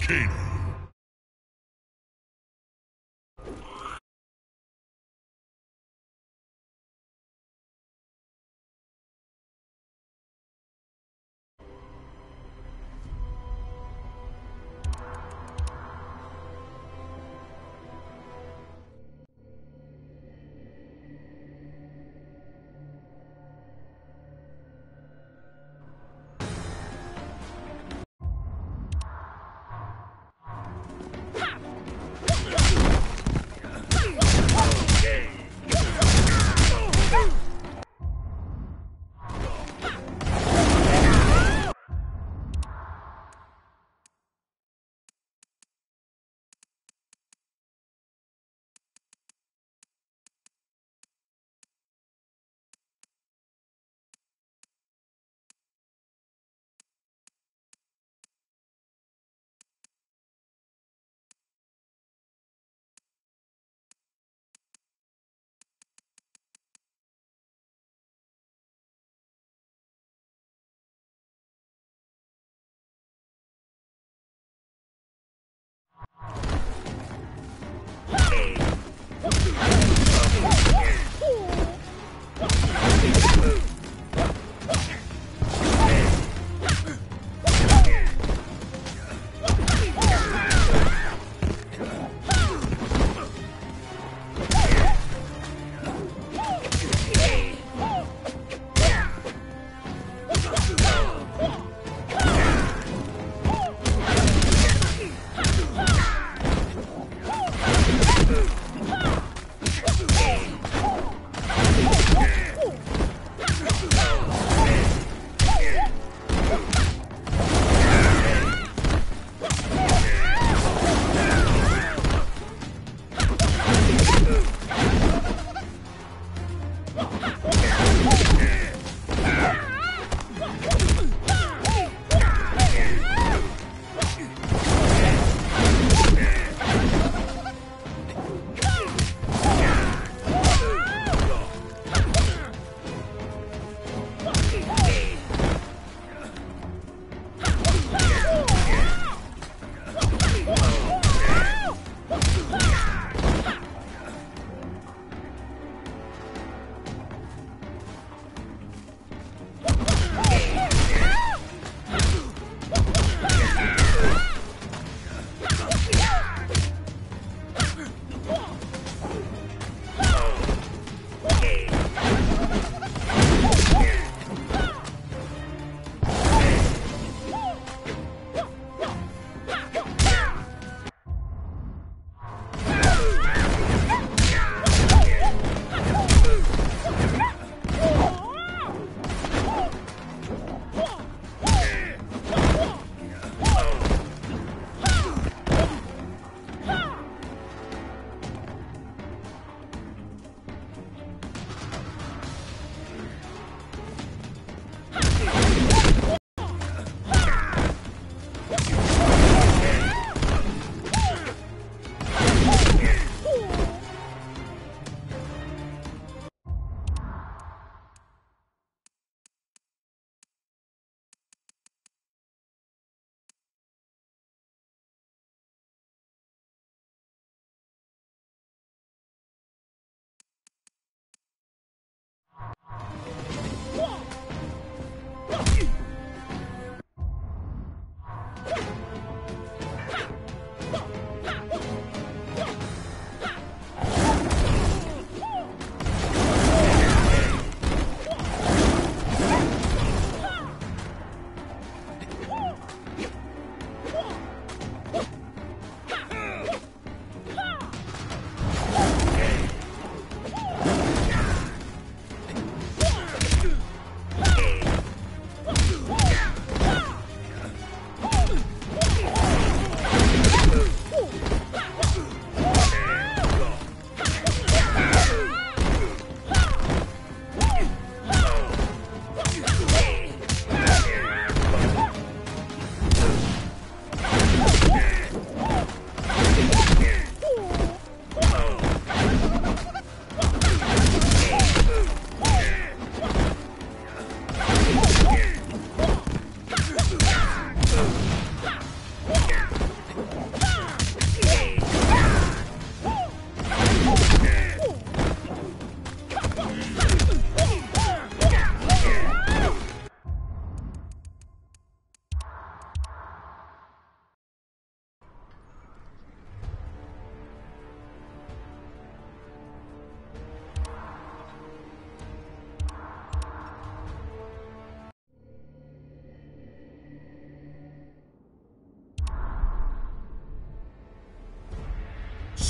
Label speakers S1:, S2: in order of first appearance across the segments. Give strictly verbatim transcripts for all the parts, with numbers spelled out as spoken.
S1: entertaining.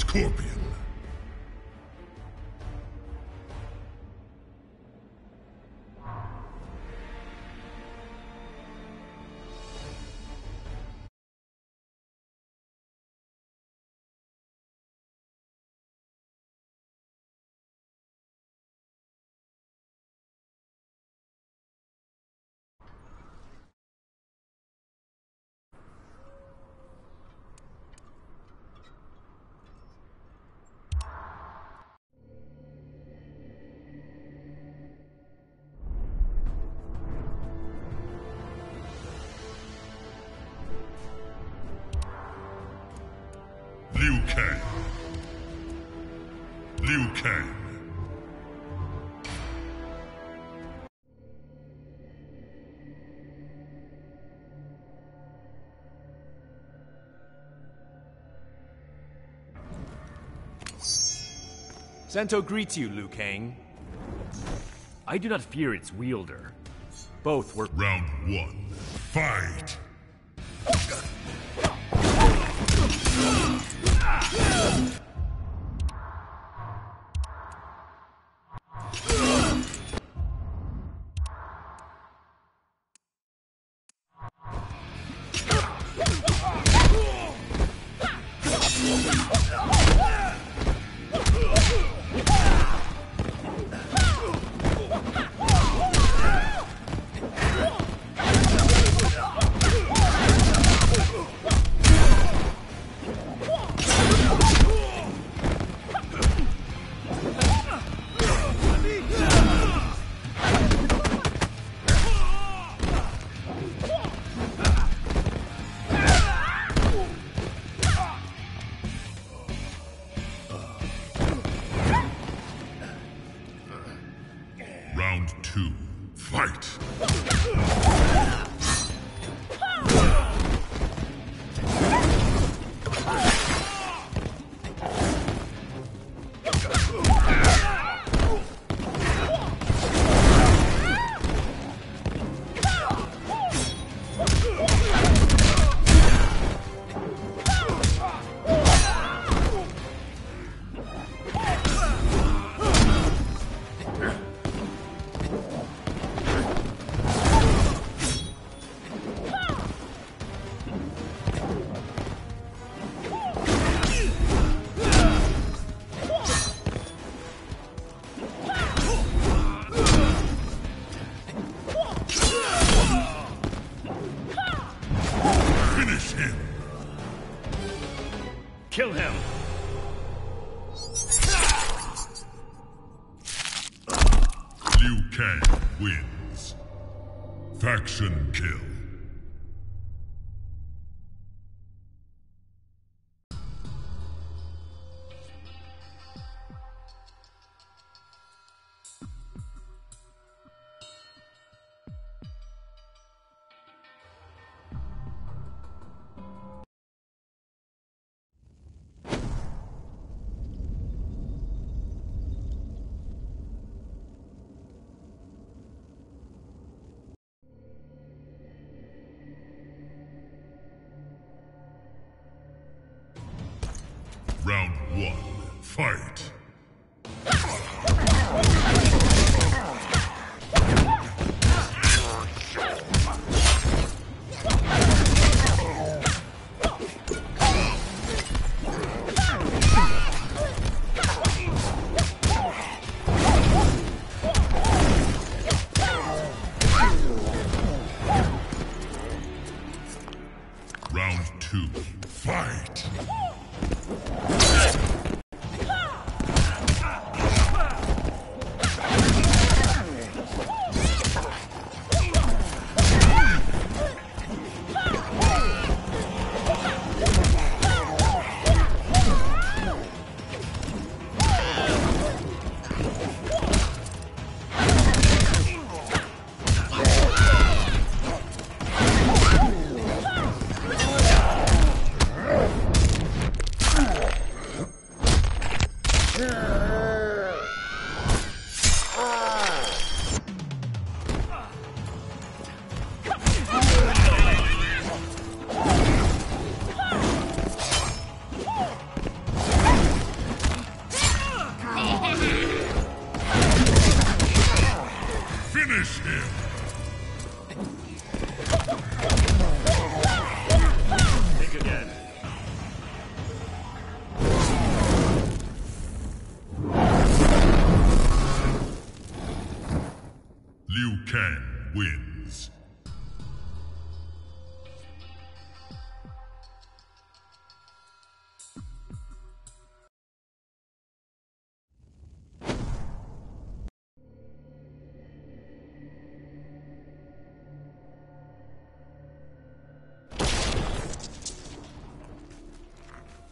S1: Scorpion. Liu Kang. Liu Kang.
S2: Sento greets you, Liu Kang. I do not fear its wielder. Both were—
S1: Round one. Fight! Round two. Fight!
S2: Kill him!
S1: Liu Kang wins. Faction kill. Round one. Fight! Round two. Fight!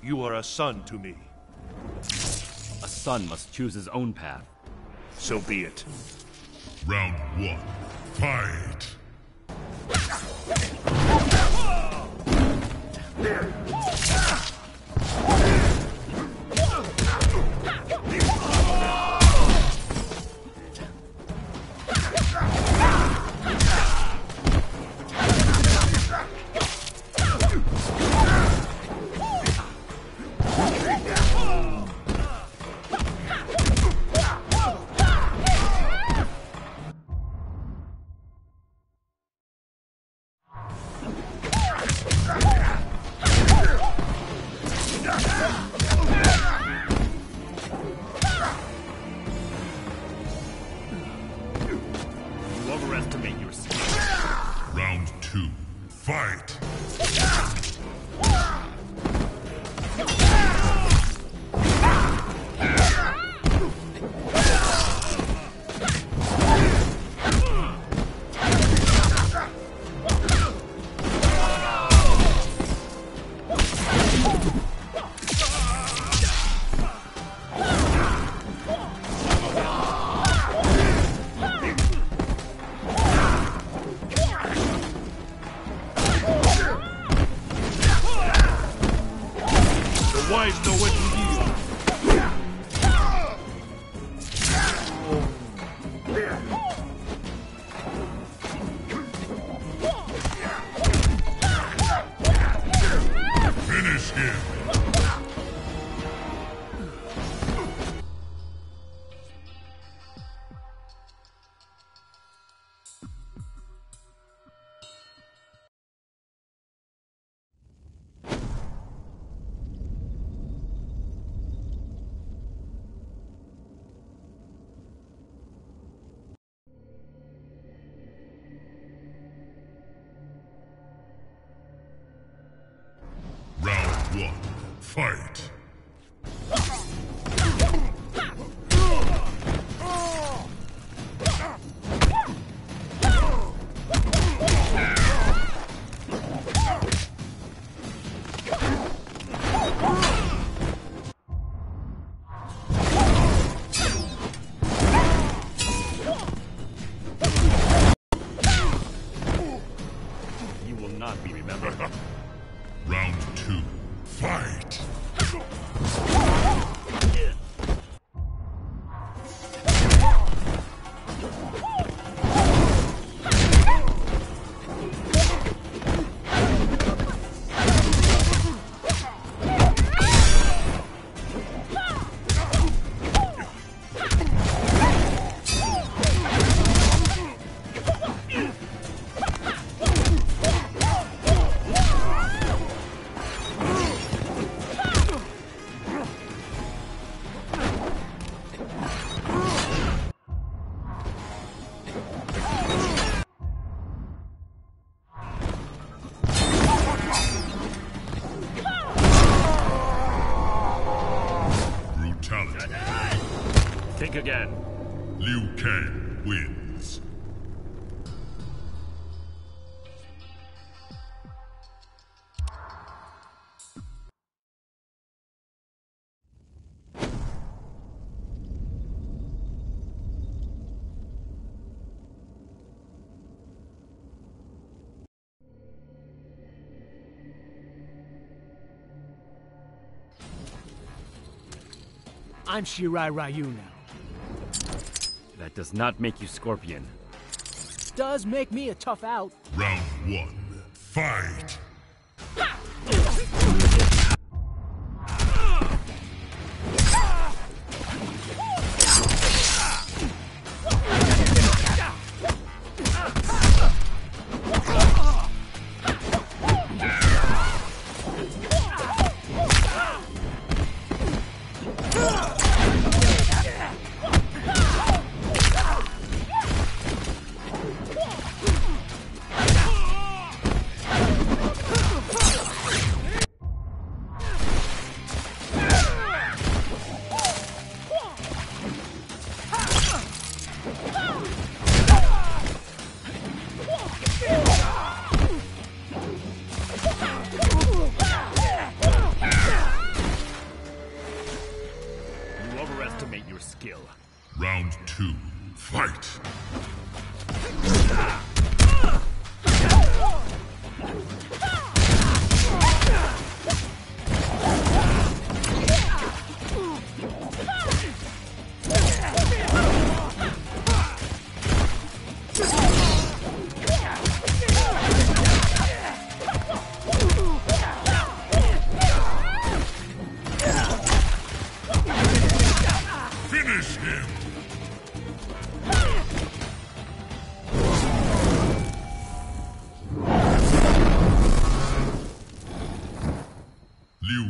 S3: You are a son to me.
S2: A son must choose his own path.
S3: So be it.
S1: Round one. Fight!
S2: You overestimate yourself.
S1: Round two. Fight!
S3: Wives know what to do.
S1: Finish him! Round one. Fight!
S2: You will not be remembered.
S1: Round two. Fight! Brutality.
S2: Think again.
S1: Liu Kang wins.
S4: I'm Shirai Ryu now.
S2: That does not make you Scorpion.
S4: Does make me a tough out.
S1: Round one. Fight!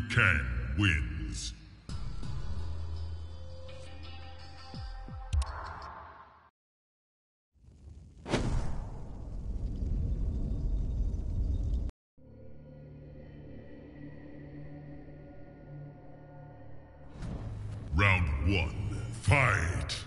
S1: Kang wins. Round one, fight!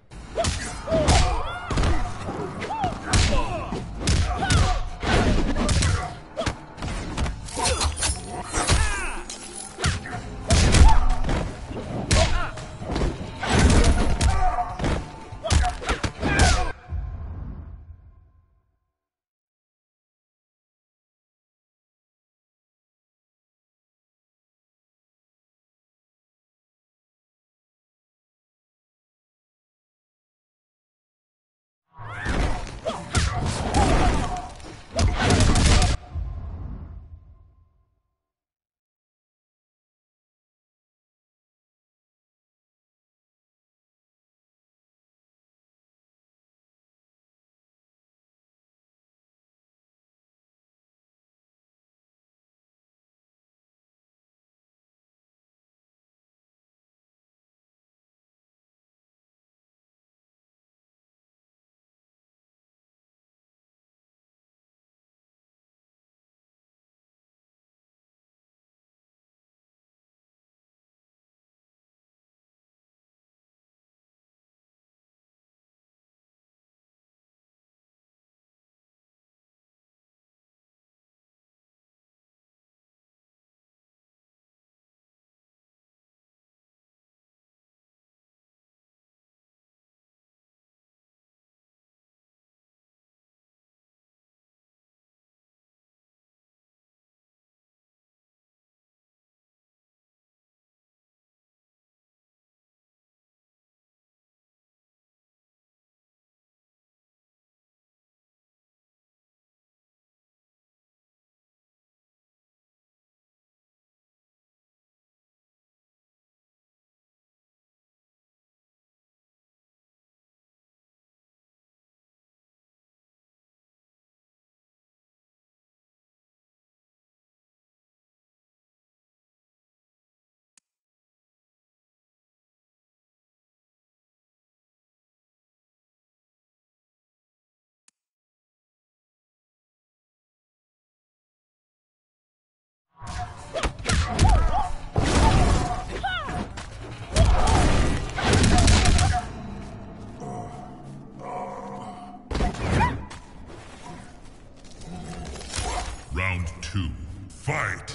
S1: Round two, fight!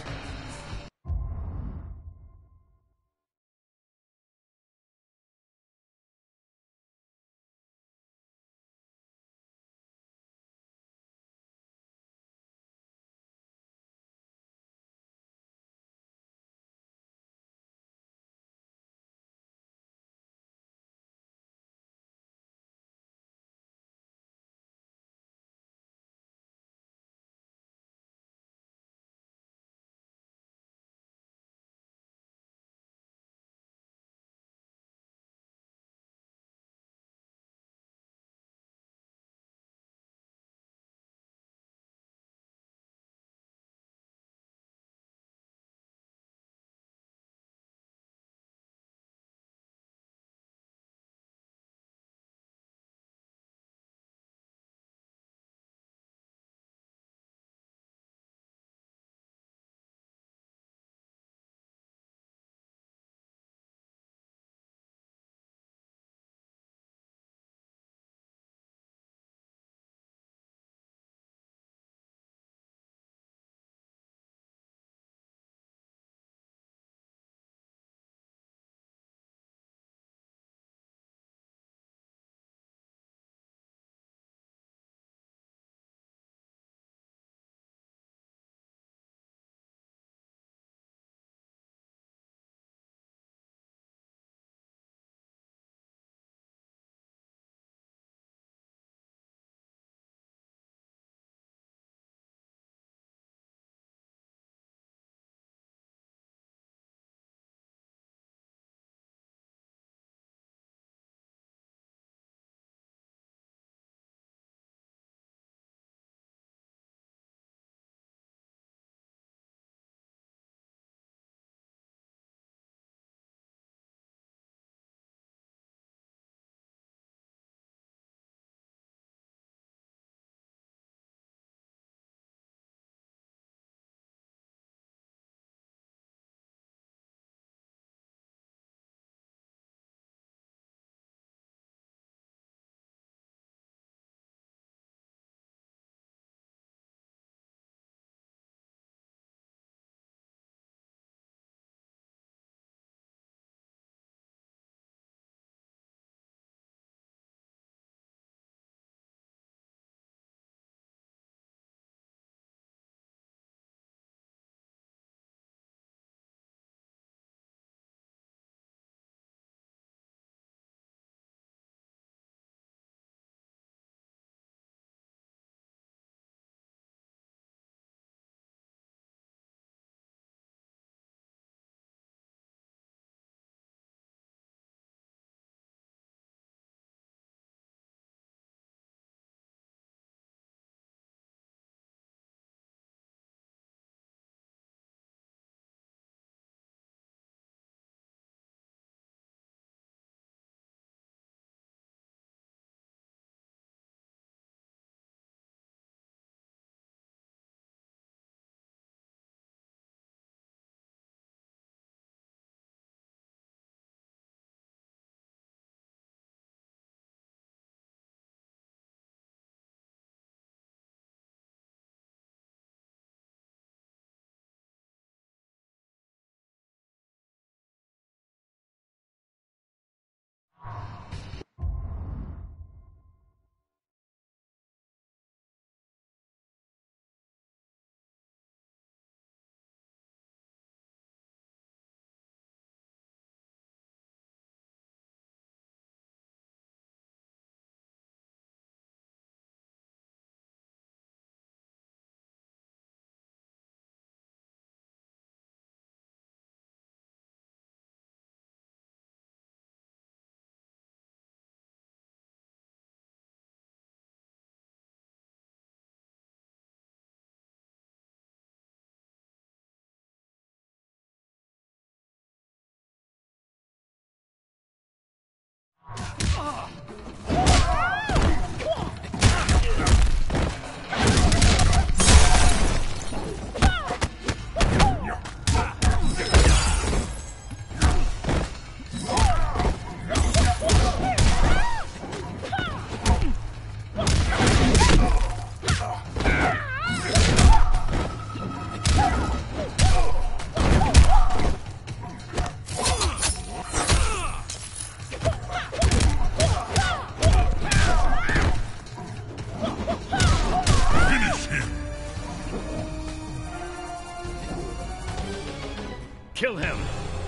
S2: Kill him!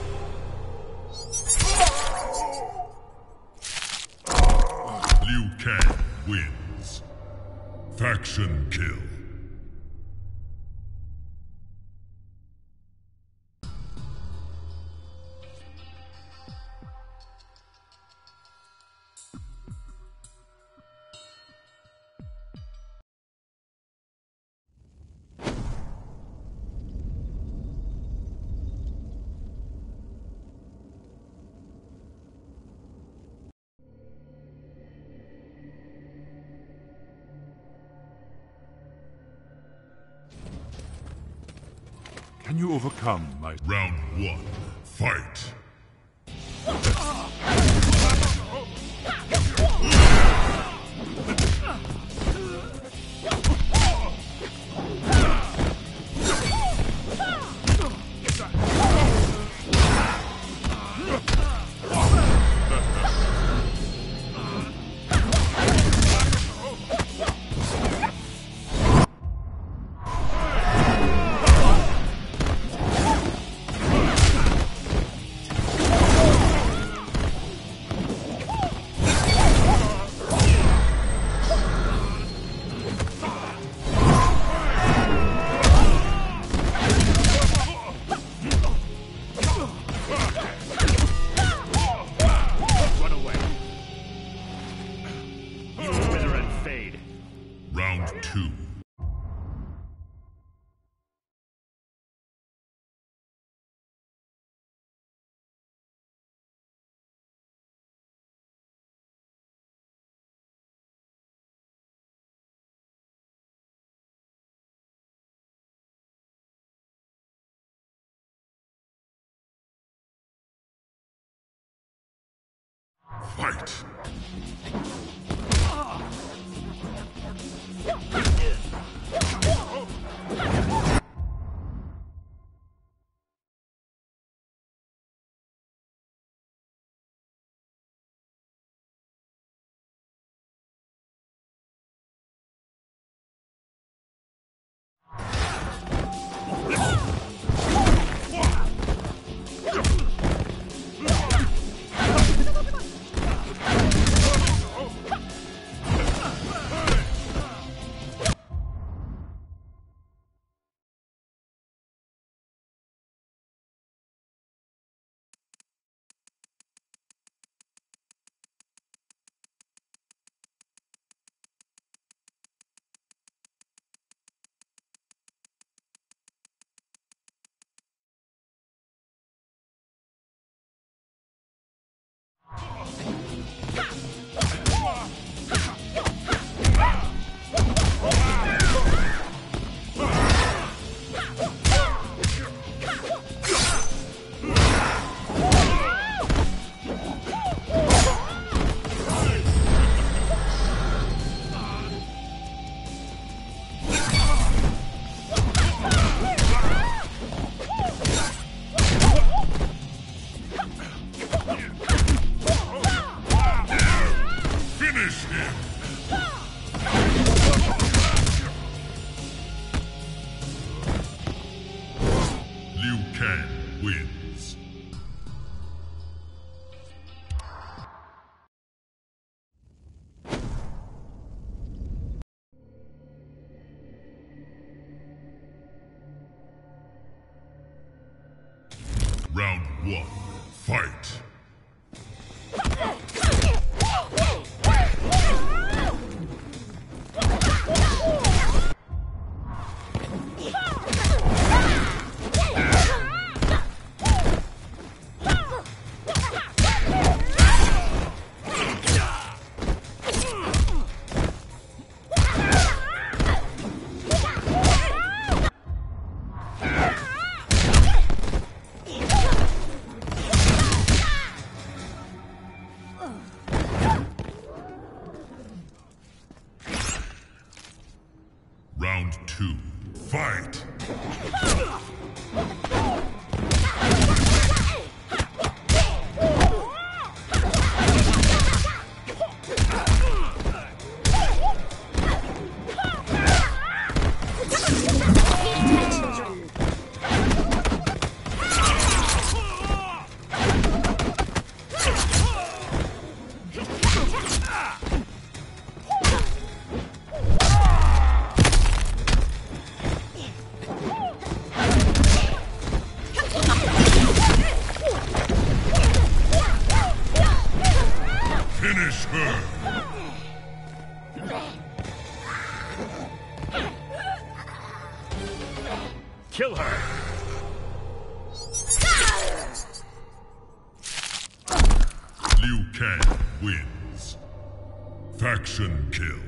S1: Liu Kang wins. Faction kill.
S5: Can you overcome my...
S1: Round one, fight! Round two. Fight! Liu Kang wins. Round one, fight! Round two, fight!
S2: Kill her!
S1: Liu Kang wins. Faction kill.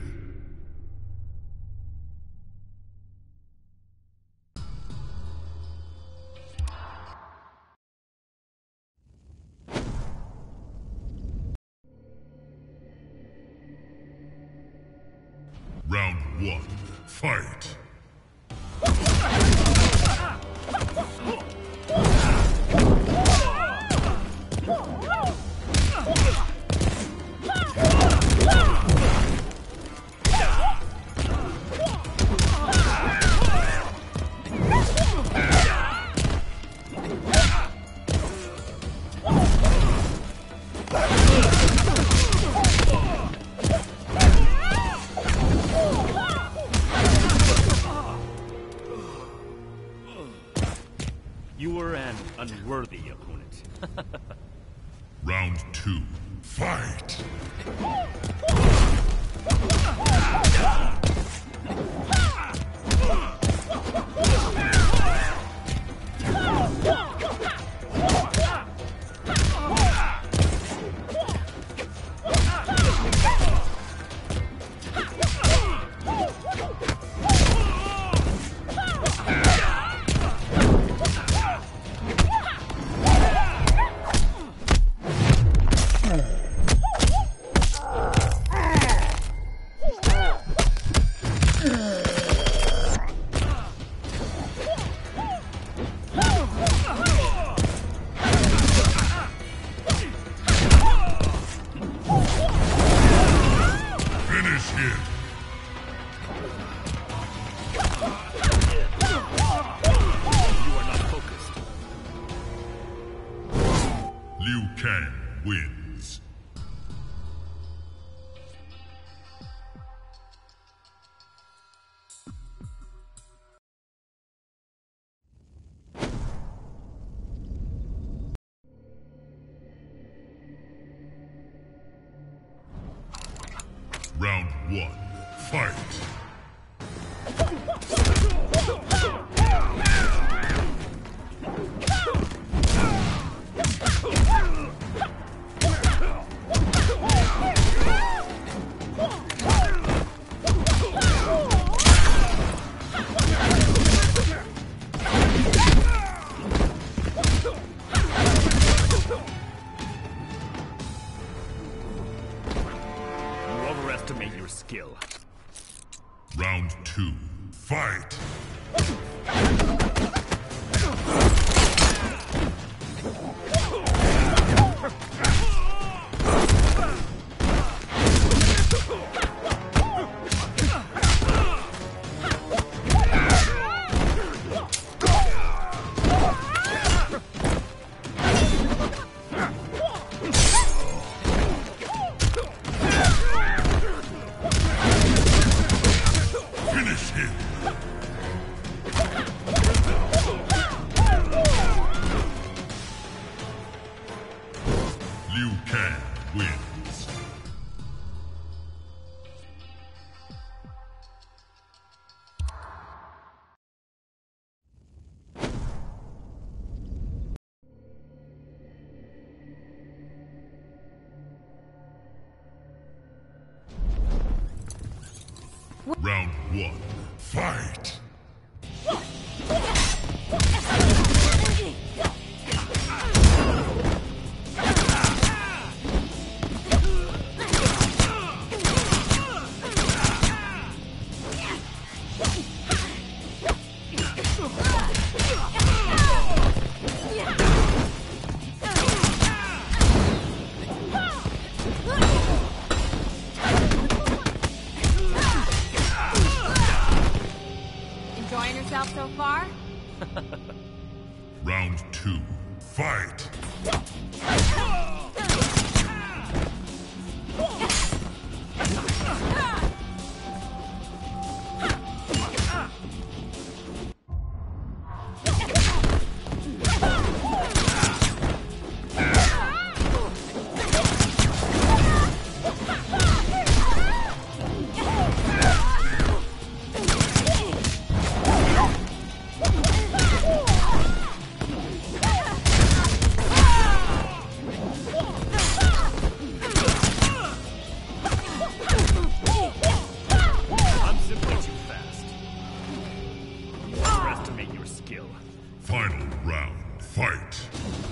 S1: Round one, fight!
S2: You were an unworthy opponent.
S1: Round two, fight! Liu Kang wins. Round one, fight!
S2: Overestimate your skill.
S1: Round two, fight! Finish him! Liu Kang wins. Round one, fight!
S6: Enjoying yourself so far?
S1: Round two, fight!
S2: appreciate your skill.
S1: Final round, fight!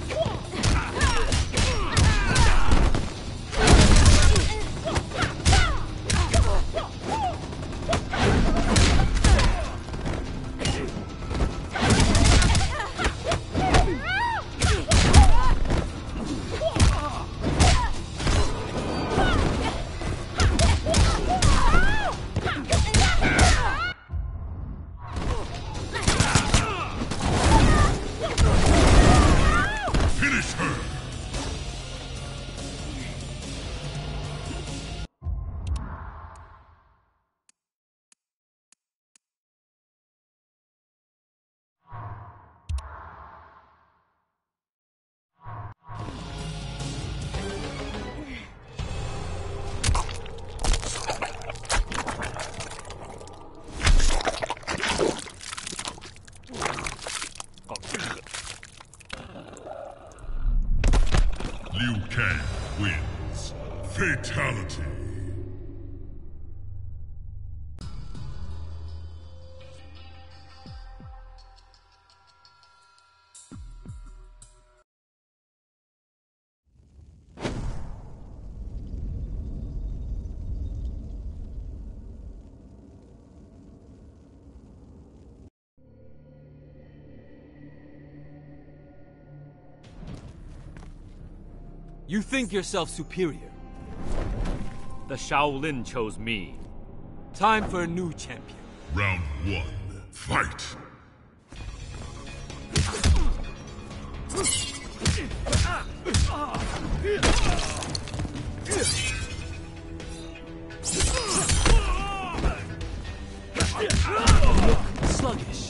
S1: Finish her! Liu Kang wins. Fatality.
S6: You think yourself superior.
S2: The Shaolin chose me.
S6: Time for a new champion.
S1: Round one, fight!
S6: Sluggish.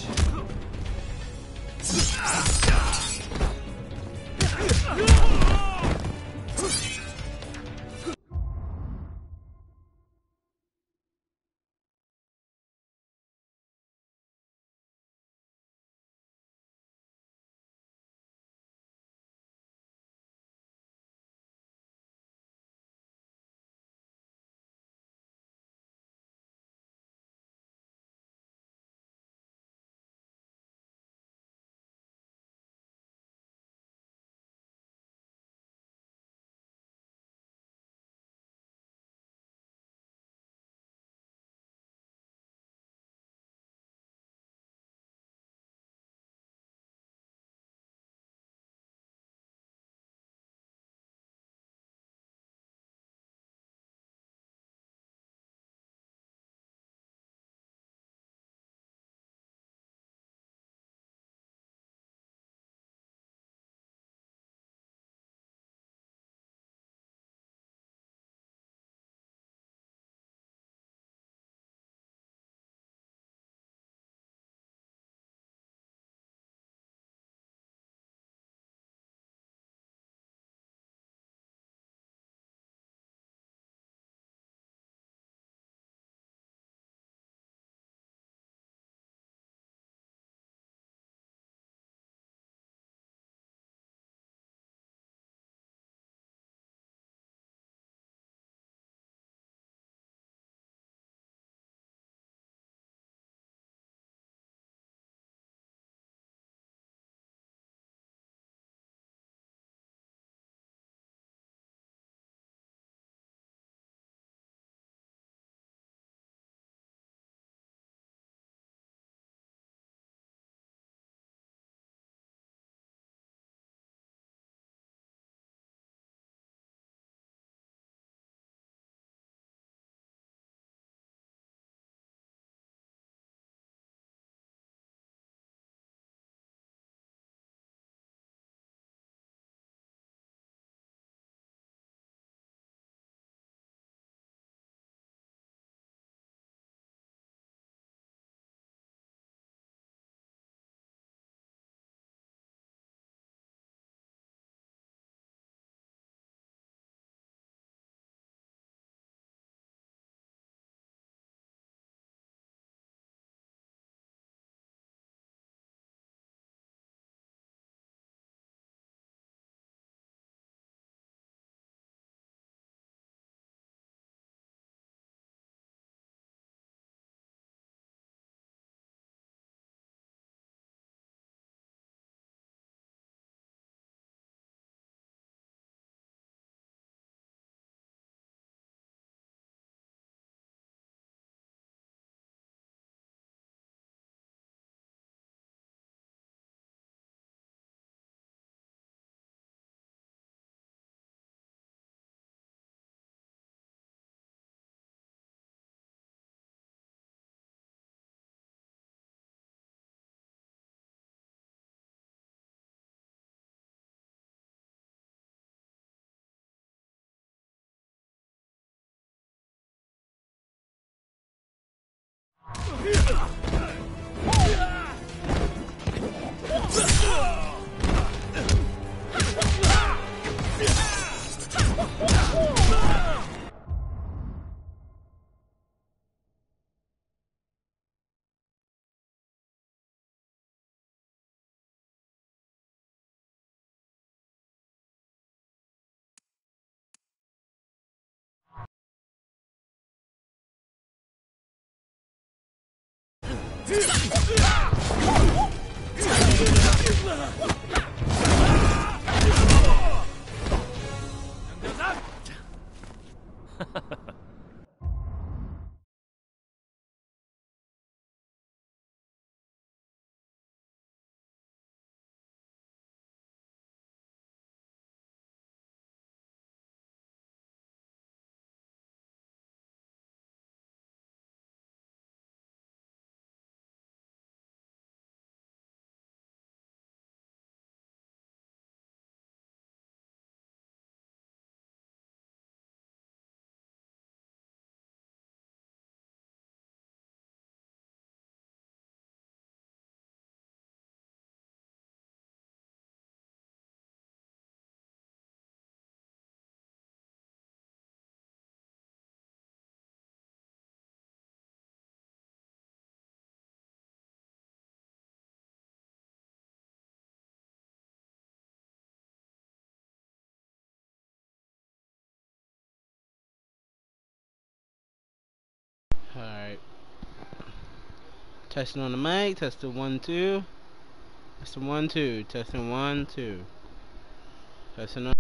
S7: Alright. Testing on the mic, testing one, two. Testing one, two. Testing one, two. Testing on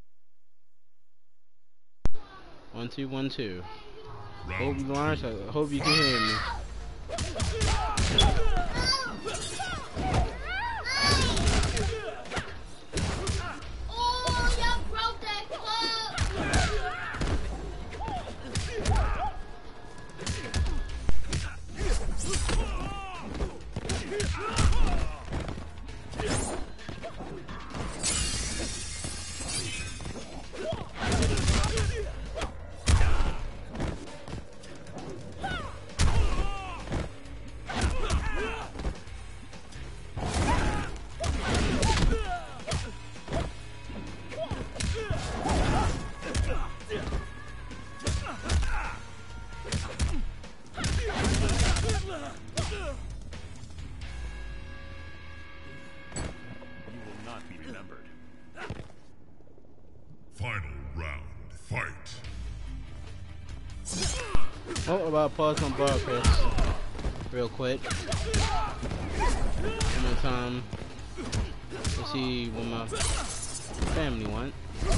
S7: one, two, one, two. Hope you Lawrence, I hope you can hear me.
S8: Oh, you broke that club!
S1: Final round, fight.
S7: Oh, about to pause my broadcast real quick. One more time. Let's see what my family want.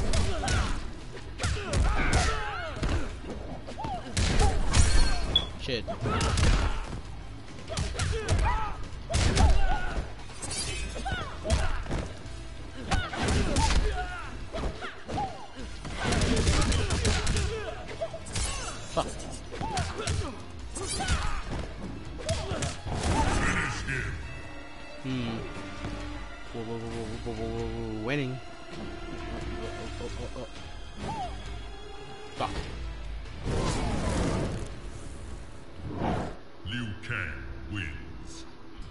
S7: Shit. Fuck. Hmm. Whoa, whoa, whoa, whoa, whoa, whoa, whoa, winning. Oh, oh, oh, oh. Fuck.
S1: Liu Kang wins.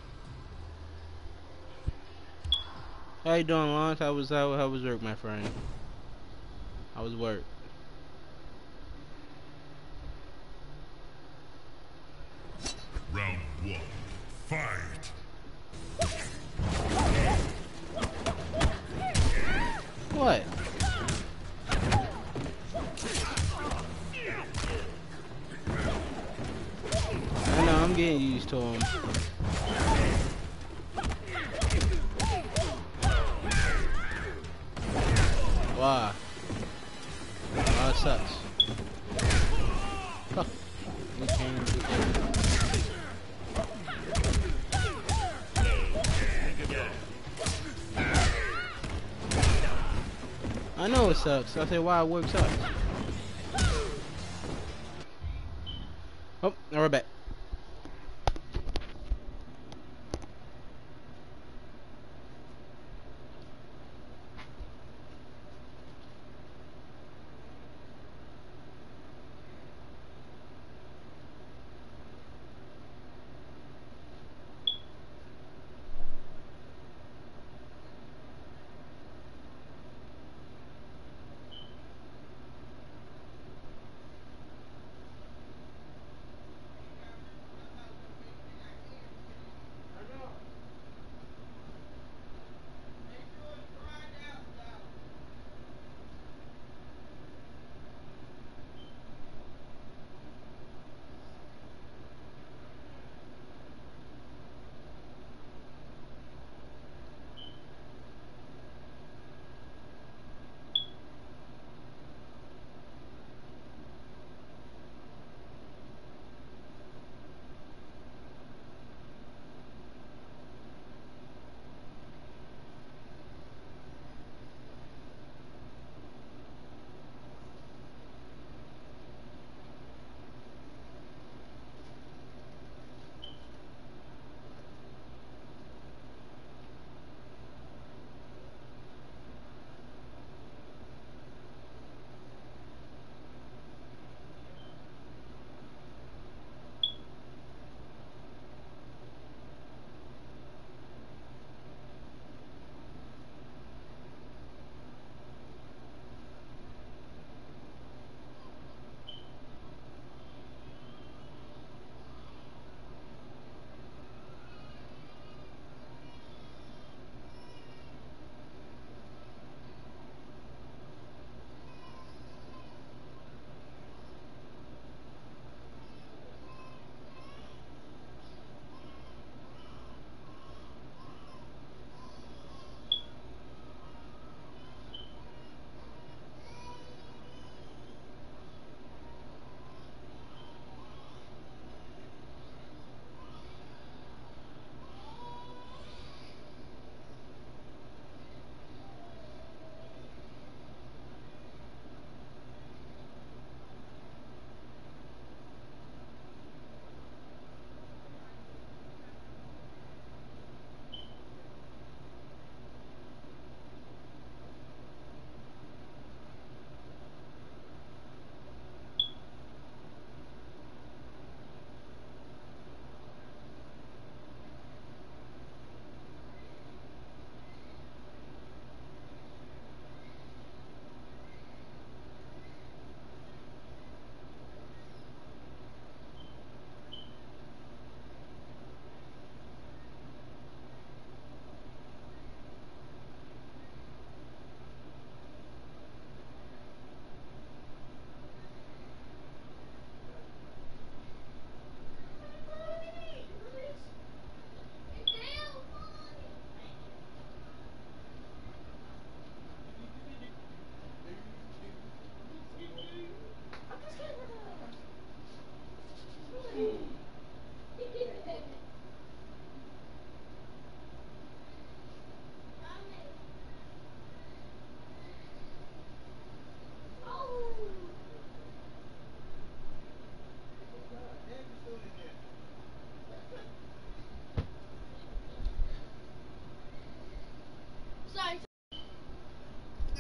S7: How you doing, Lawrence? How was how, how was work, my friend? How was work?
S1: Round one, fight.
S7: What? I know, I'm getting used to him. Wow. Oh, it sucks. Fuck. We can't do that. I know it sucks. I say why it works sucks. Oh, now we're back.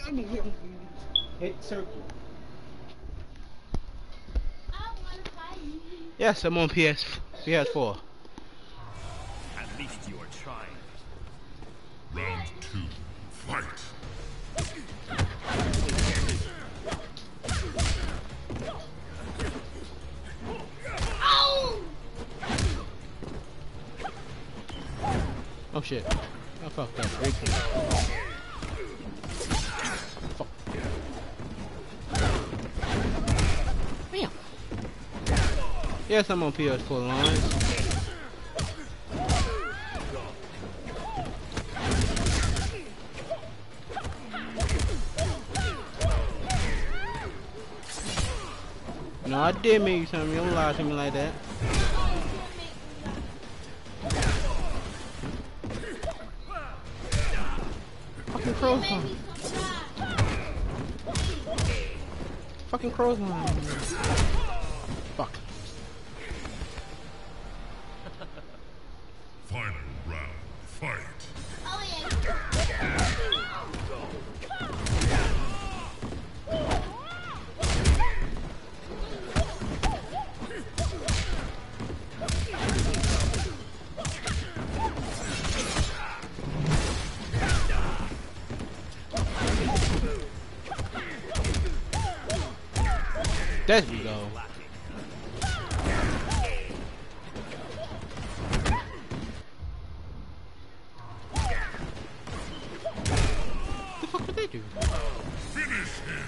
S7: Hit circle.
S8: I wanna fight you.
S7: Yes, I'm on P S P S four.
S2: At least you are trying.
S1: Round two, fight.
S8: Oh!
S7: Oh shit. I fucked up. Great kill. Fuck. Bam. Yes, I'm on P S four lines. No, I did make you something. You don't lie to me like that. Fucking crows
S8: Make
S7: line.
S8: me surprise.
S7: Fucking crows line. Fuck.
S1: Final round, fight.
S8: Oh yeah.
S7: There we go. What the fuck did they do?
S1: Finish him.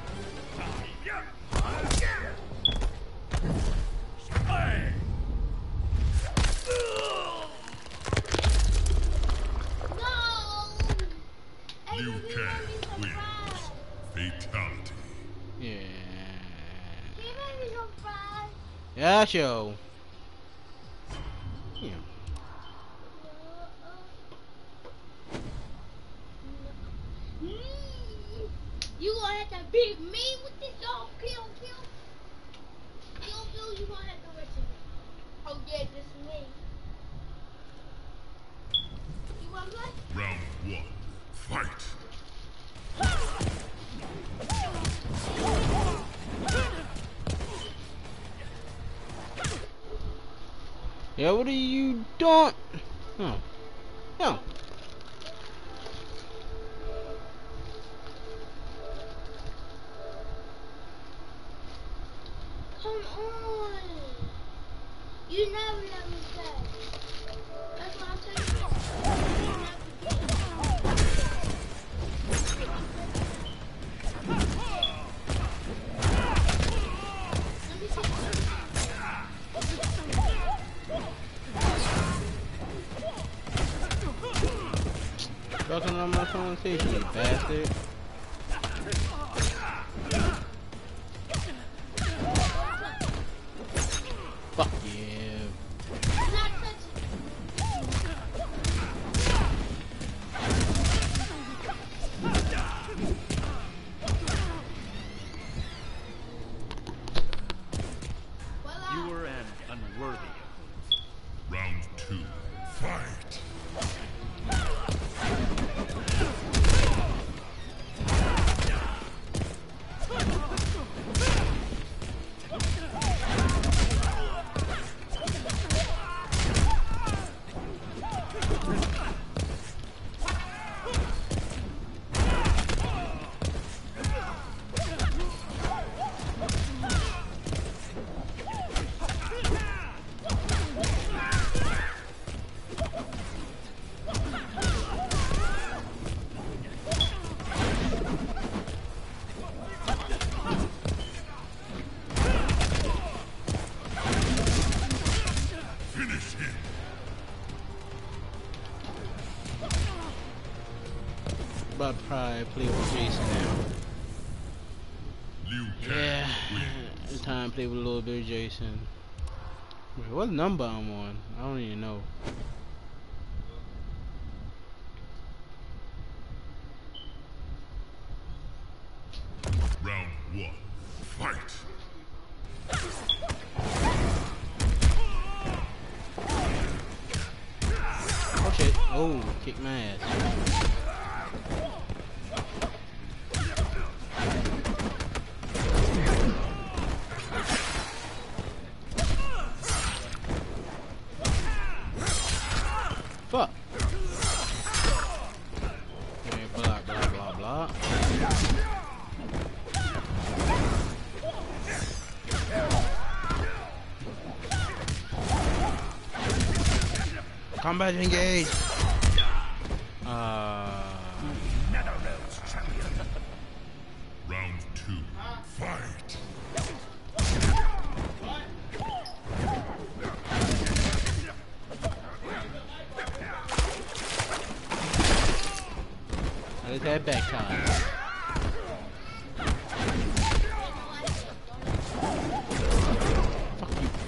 S8: No!
S1: Liu Kang wins. Fatality.
S7: Yeah.
S8: He made me surprise.
S7: Yeah, show. Yeah.
S8: You gonna have to beat me with this dog kill kill. Kill kill, you gonna have to listen. Oh yeah, this is me. You wanna play?
S1: Round one, fight.
S7: Yeah, what are you doing? No. No.
S8: Come on. You never let me play. That's what I'm saying. You never Let me
S7: Fucking on my phone station, you bastard. Fuck you.
S8: not touch it. Voila.
S2: You were an unworthy opponent.
S1: Round two, fight. Finish him.
S7: But I'd probably play with Jason now.
S1: Liu Kang
S7: Yeah.
S1: wins.
S7: It's time to play with a little bit of Jason. Wait, what number I'm on? I don't even know.
S1: Round one, fight.
S7: Oh shit. Oh, kick my ass. Fuck. Okay, blah blah blah blah. Combat engage. Uh.
S1: Round two. Fight.
S7: That is that back time. Fuck you.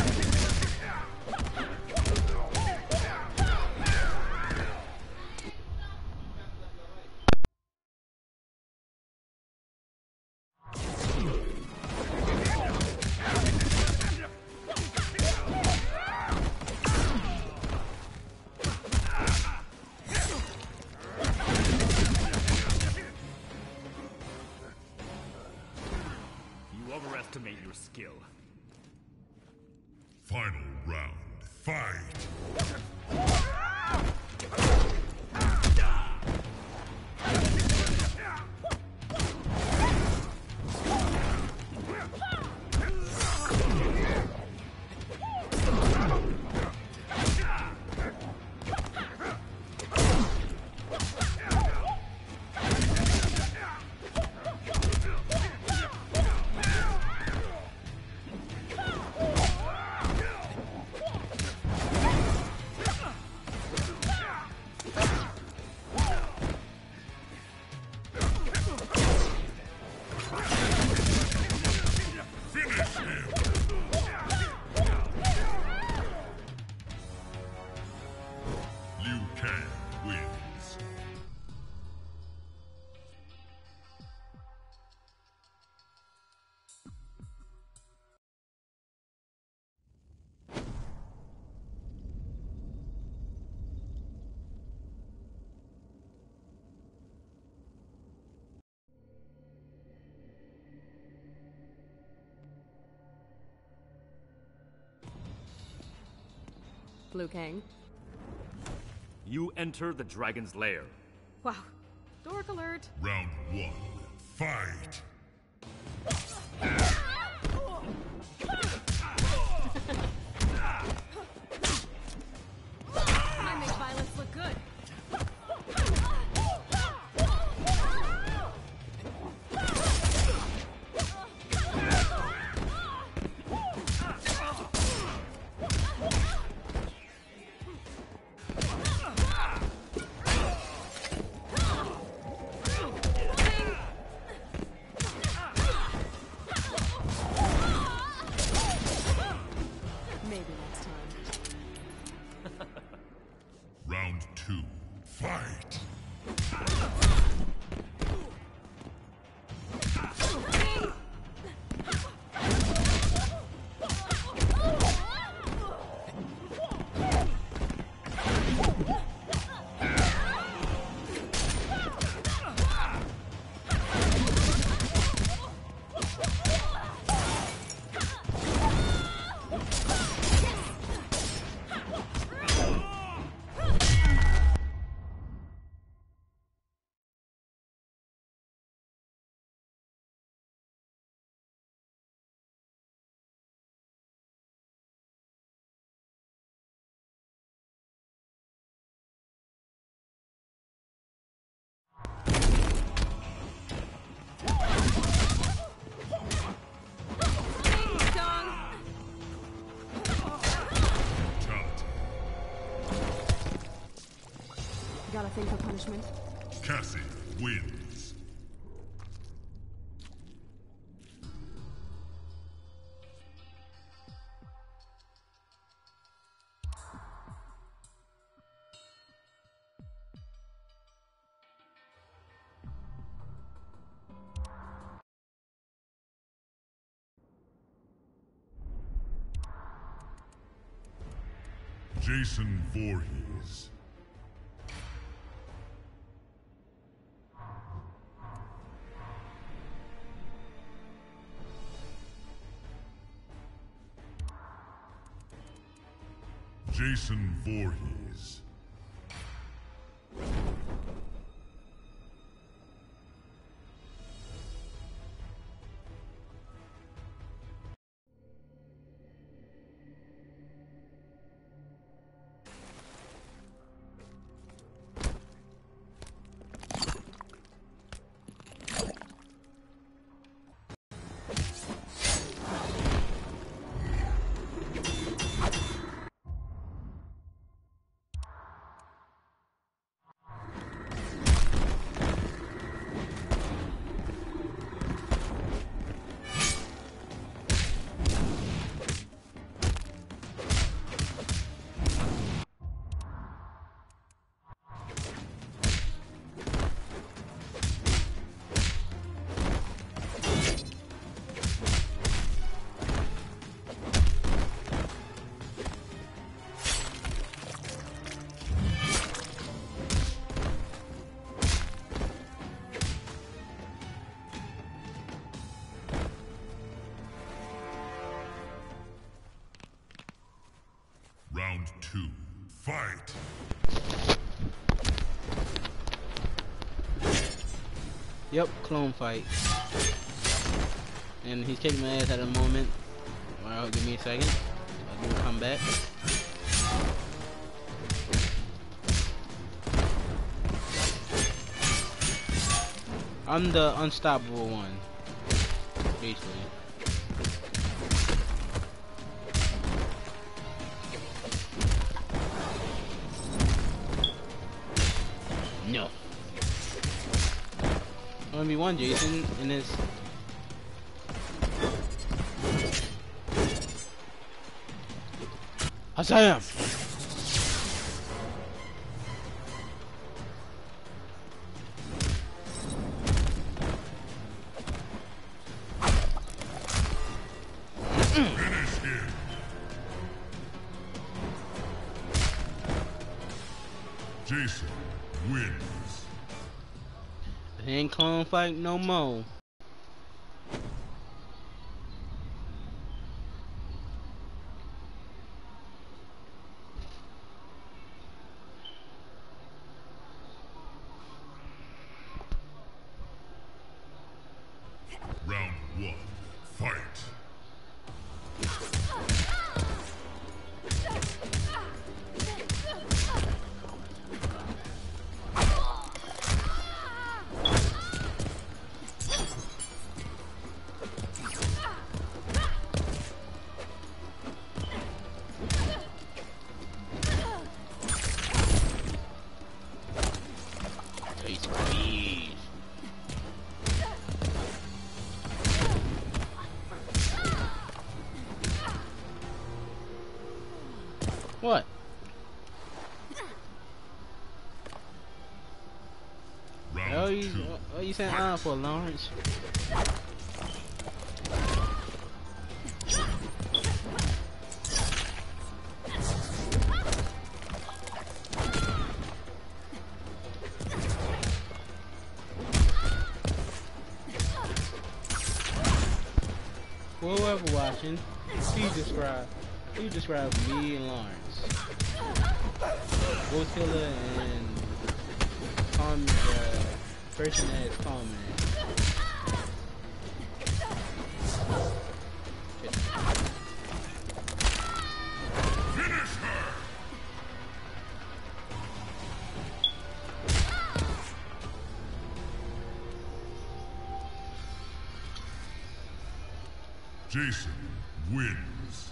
S2: You overestimate your skill.
S1: Final round. Fight. Liu Kang wins.
S9: Liu Kang.
S2: You enter the dragon's lair.
S9: Wow. Dork alert.
S1: Round one. Fight.
S9: I make violence look good. Maybe next time.
S1: Round two. Fight.
S9: Got a thing for punishment?
S1: Cassie wins. Jason Voorhees. Jason Voorhees. Fight.
S7: Yep, clone fight. And he's kicking my ass at the moment. Well, give me a second. I'll do a comeback. I'm the unstoppable one, basically. No. Only one Jason in this. Hasam!
S1: Jason wins.
S7: It ain't clone fight no more.
S1: Round one, fight.
S7: What?
S1: Round
S7: Oh, you,
S1: two,
S7: oh, you saying uh for Lawrence? Whoever watching, please describe, please describe me and Lawrence. Ghost Killer and Calm, uh, person that is calm man.
S1: finish her. Jason wins.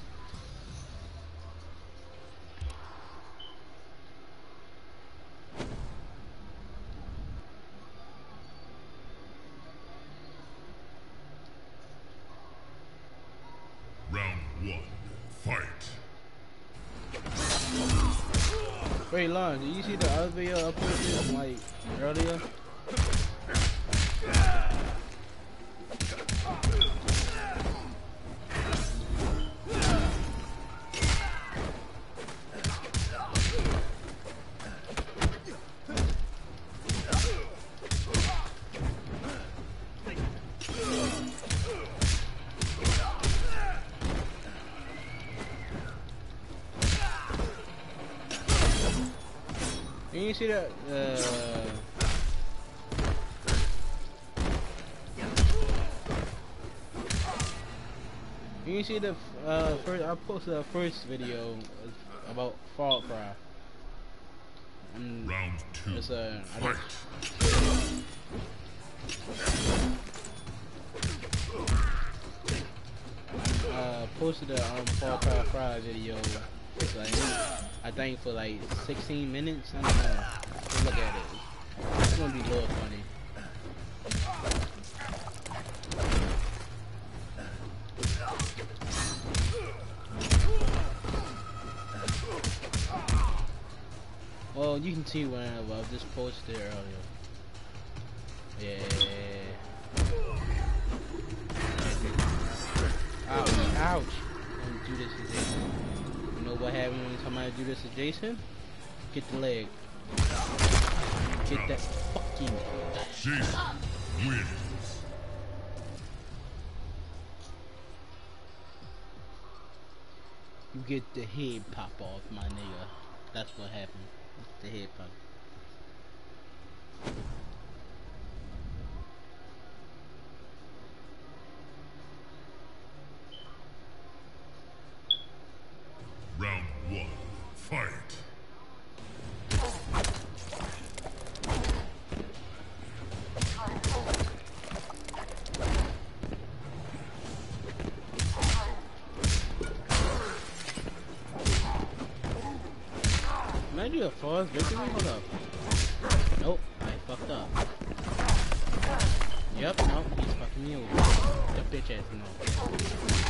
S1: Round one, fight.
S7: Wait, Lawrence, did you see the other video I posted like earlier? You see that? Uh, you see the uh, first? I posted a first video about Fall Cry. And
S1: Round two,
S7: it's a. I
S1: fight.
S7: just, uh, posted a um, Fall Cry Fry video. It's like, I think for like sixteen minutes. I don't know. Go look at it. It's gonna be a little funny. Well, you can see when I, well, I just posted it earlier. Yeah. Ouch! Ouch! Don't do this to Jason. You know what happens when somebody do this to Jason? Get the leg. Get that fucking.
S1: Jason wins.
S7: You get the head pop off, my nigga. that's what happened. The head pop.
S1: Round one, fight.
S7: Can I do a false victory? Hold up. Nope, I fucked up. Yep, nope, he's fucking me over. The bitch ass no.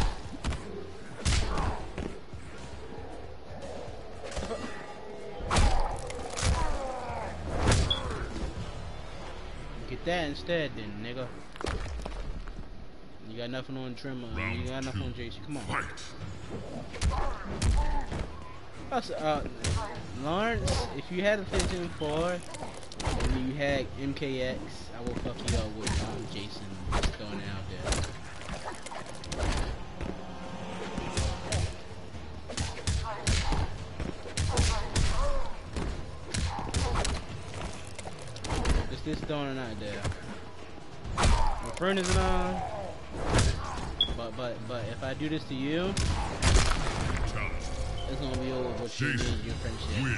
S7: Get that instead then, nigga. You got nothing on Trimmer.
S1: Round
S7: You got nothing
S1: two,
S7: on Jason. Come on.
S1: fight.
S7: That's, uh, Lawrence, if you had a PlayStation four and you had M K X, I will fuck you up with um, Jason. Just throwing it out there. Just this throwing it out there. My friend isn't on, but but but if I do this to you, it's gonna be over with you and your friendship.
S1: Wins.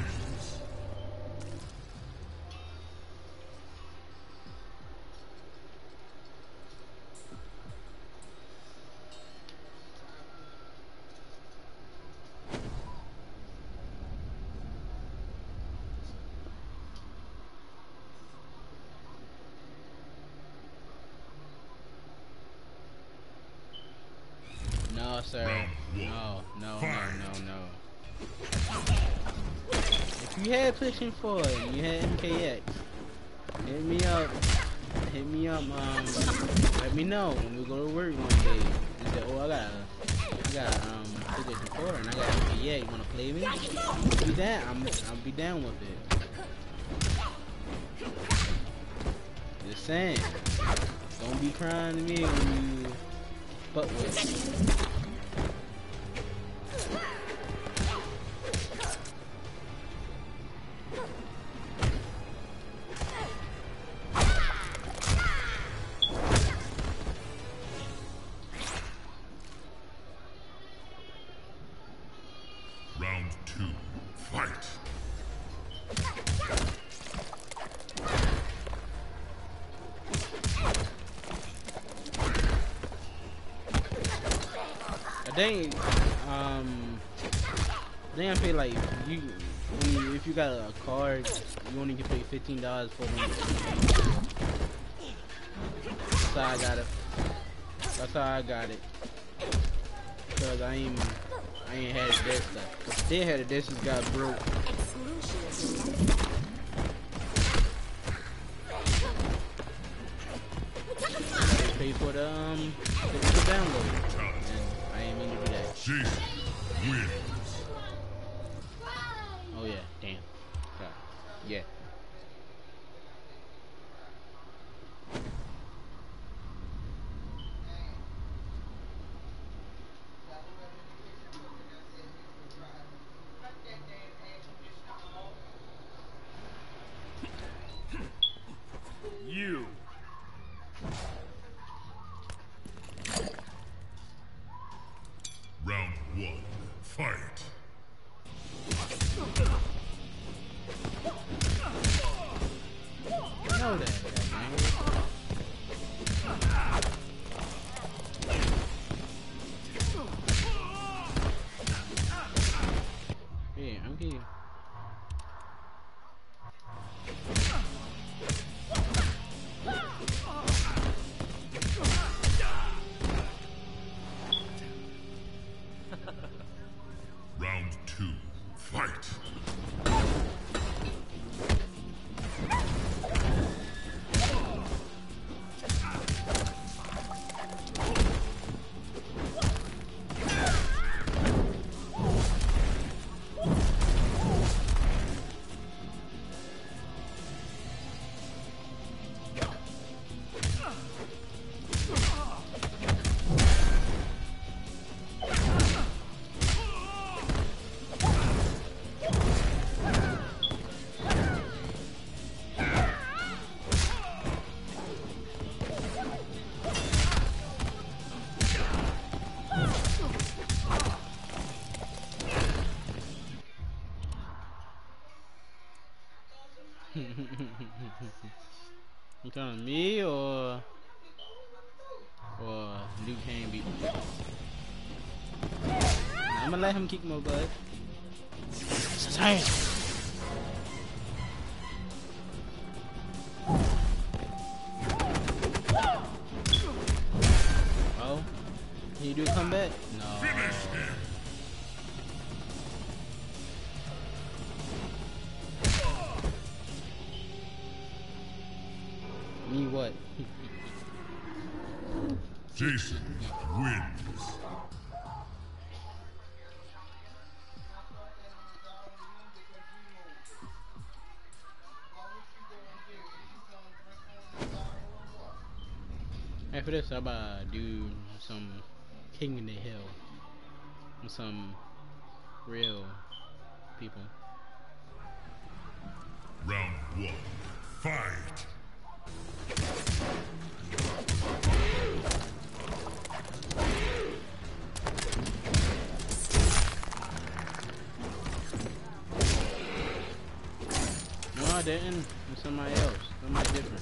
S7: No, sir.
S1: Round
S7: No, no, no,
S1: fight.
S7: no, no. If you had PlayStation four and you had M K X, hit me up. Hit me up. Um, let me know when we go to work one day. You say, oh, I got, I got um PlayStation four and I got M K X. You wanna play me? Be down. I'm, I'll be down with it. Just saying. Don't be crying to me when you fuck with.
S1: Round two, fight.
S7: I think, um, I think I pay like you when you, if you got a card, you only can pay fifteen dollars for them. That's how I got it. That's how I got it. Cause I ain't, I ain't had this stuff. If they had it, this just got broke. I pay for the um, the, the download, and I ain't mean to do that.
S1: Jason wins.
S7: Oh yeah, damn. Right. Yeah.
S2: You.
S1: Round one, fight.
S7: You know that, man. Yeah, I'm kidding.
S1: Round two, fight.
S7: You calling me or or Liu Kang beat me? Nah, I'm gonna let him kick my butt. Damn. Oh, can you do a comeback? No. Me what?
S1: Jason wins.
S7: After this, I'm about to do some King in the Hill with some real people.
S1: Round one, fight.
S7: No, I didn't. It's somebody else. Somebody different.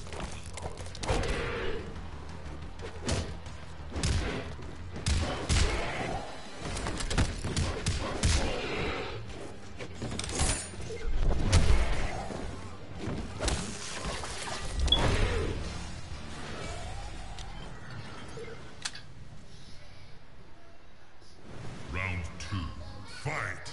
S1: Round two, fight.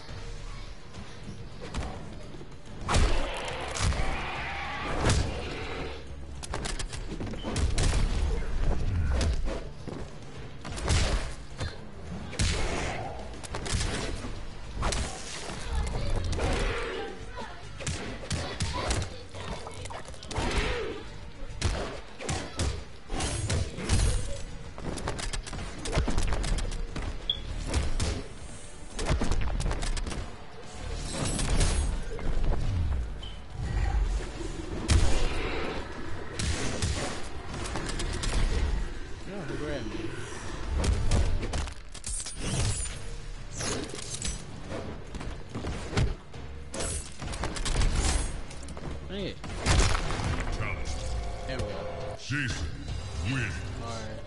S7: Hey,
S1: Challenge.
S7: there we go.
S1: Jason wins.
S7: Mars.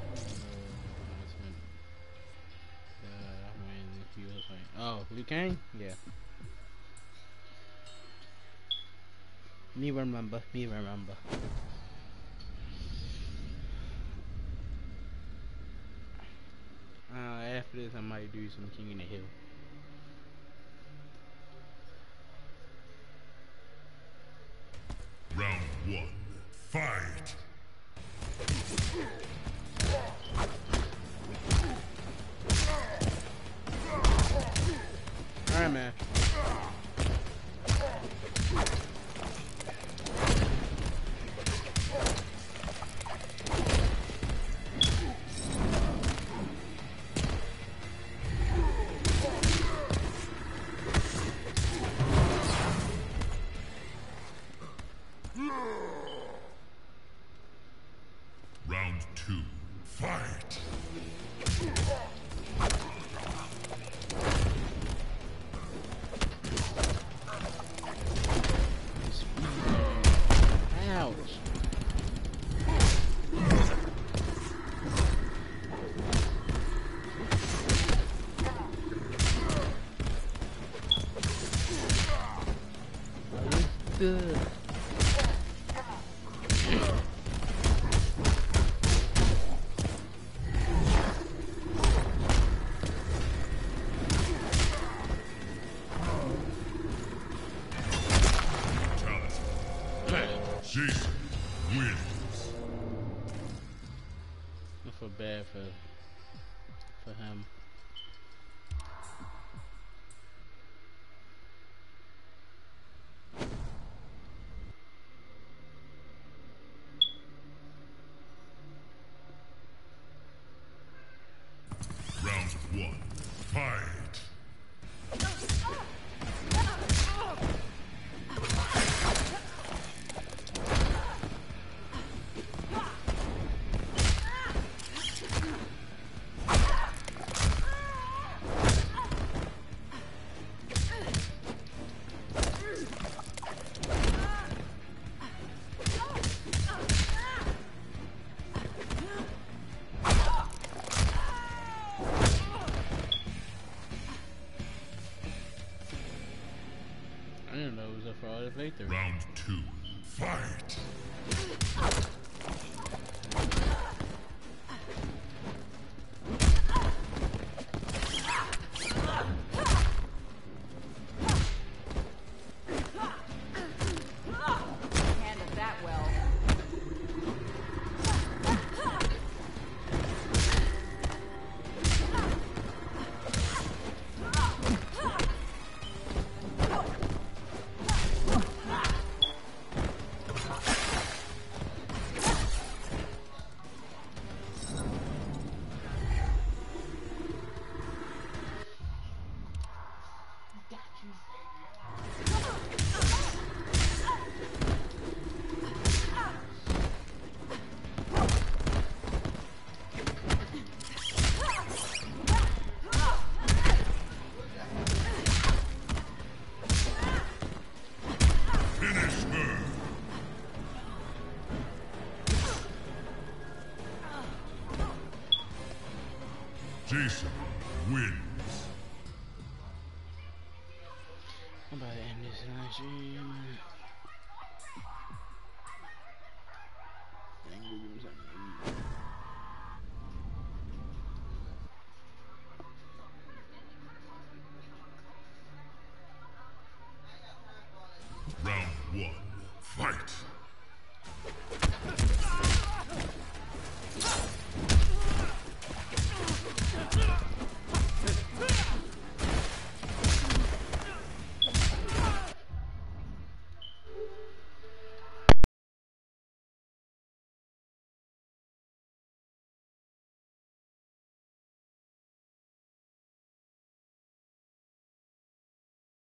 S7: Uh, when he was like, oh, Liu Kang? Yeah. Me remember, me remember. Uh, after this, I might do some King in the Hill.
S1: Round one, fight.
S7: Alright, man.
S1: Round two, fight.
S7: Ouch. Good.
S1: Jason wins.
S7: I feel bad for for him.
S1: Round one, fight.
S7: was up for all the victory.
S1: Round two. Fight.
S9: Handled that well.
S1: Finish her. Jason wins.
S7: I'm about to end this live stream. I ain't gonna give him something to eat.
S1: Round one. Fight.